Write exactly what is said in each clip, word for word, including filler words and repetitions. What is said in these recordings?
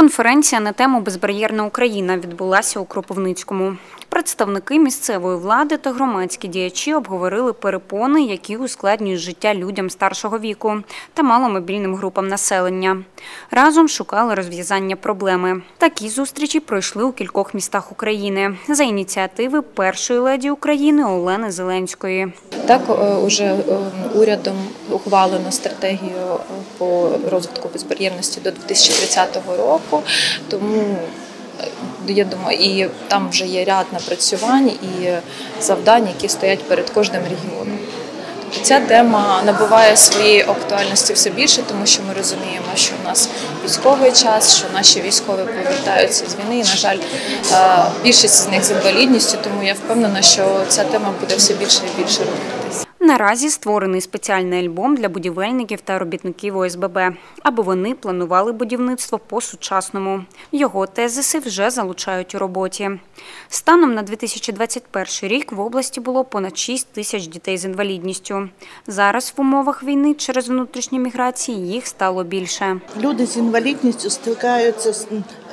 Конференція на тему «Безбар'єрна Україна» відбулася у Кропивницькому. Представники місцевої влади та громадські діячі обговорили перепони, які ускладнюють життя людям старшого віку та маломобільним групам населення. Разом шукали розв'язання проблеми. Такі зустрічі пройшли у кількох містах України за ініціативи першої леді України Олени Зеленської. Так, уже урядом ухвалено стратегію по розвитку безбар'єрності до дві тисячі тридцятого року, тому я думаю, і там вже є ряд напрацювань і завдань, які стоять перед кожним регіоном. Тобто ця тема набуває своєї актуальності все більше, тому що ми розуміємо, що в нас військовий час, що наші військові повертаються з війни, і, на жаль, більшість з них з інвалідністю, тому я впевнена, що ця тема буде все більше і більше рухатися. Наразі створений спеціальний альбом для будівельників та робітників О С Б Б, аби вони планували будівництво по-сучасному. Його тезиси вже залучають у роботі. Станом на дві тисячі двадцять перший рік в області було понад шість тисяч дітей з інвалідністю. Зараз в умовах війни через внутрішні міграції їх стало більше. Люди з інвалідністю стикаються з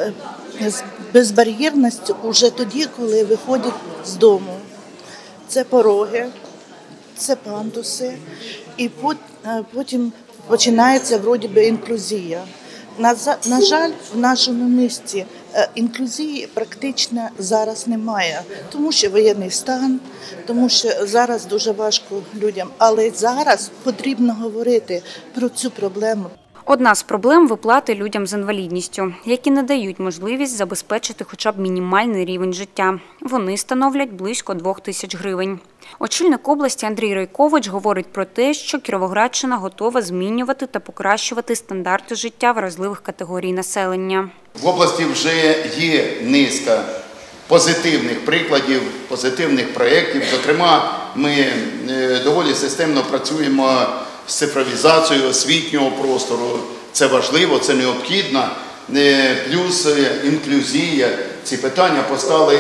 безбар'єрністю вже тоді, коли виходять з дому. Це пороги. Це пандуси, і потім починається вроді би інклюзія. На, на жаль, в нашому місті інклюзії практично зараз немає, тому що воєнний стан, тому що зараз дуже важко людям, але зараз потрібно говорити про цю проблему. Одна з проблем – виплати людям з інвалідністю, які не дають можливість забезпечити хоча б мінімальний рівень життя. Вони становлять близько двох тисяч гривень. Очільник області Андрій Райкович говорить про те, що Кіровоградщина готова змінювати та покращувати стандарти життя вразливих категорій населення. В області вже є низка позитивних прикладів, позитивних проєктів. Зокрема, ми доволі системно працюємо з цифровізацією освітнього простору. Це важливо, це необхідно. Плюс інклюзія. Ці питання постали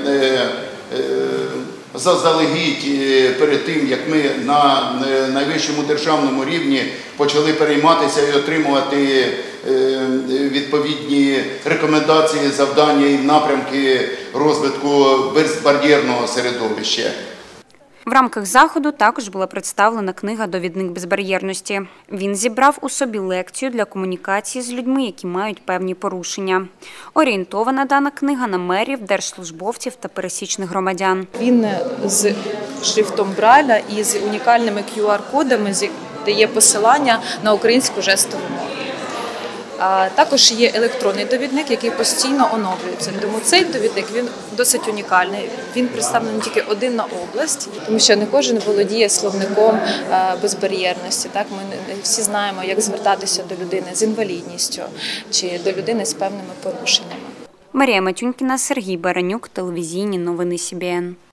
заздалегідь перед тим, як ми на найвищому державному рівні почали перейматися і отримувати відповідні рекомендації, завдання і напрямки розвитку безбар'єрного середовища. В рамках заходу також була представлена книга «Довідник безбар'єрності». Він зібрав у собі лекцію для комунікації з людьми, які мають певні порушення. Орієнтована дана книга на мерів, держслужбовців та пересічних громадян. Він з шрифтом Брайля і з унікальними к'ю ар-кодами, де є посилання на українську жестову мову. Також є електронний довідник, який постійно оновлюється. Тому цей довідник він досить унікальний. Він представлений тільки один на область, тому що не кожен володіє словником безбар'єрності. Так, ми всі знаємо, як звертатися до людини з інвалідністю чи до людини з певними порушеннями. Марія Матюнькіна, Сергій Баранюк, телевізійні новини Сі Бі Ен.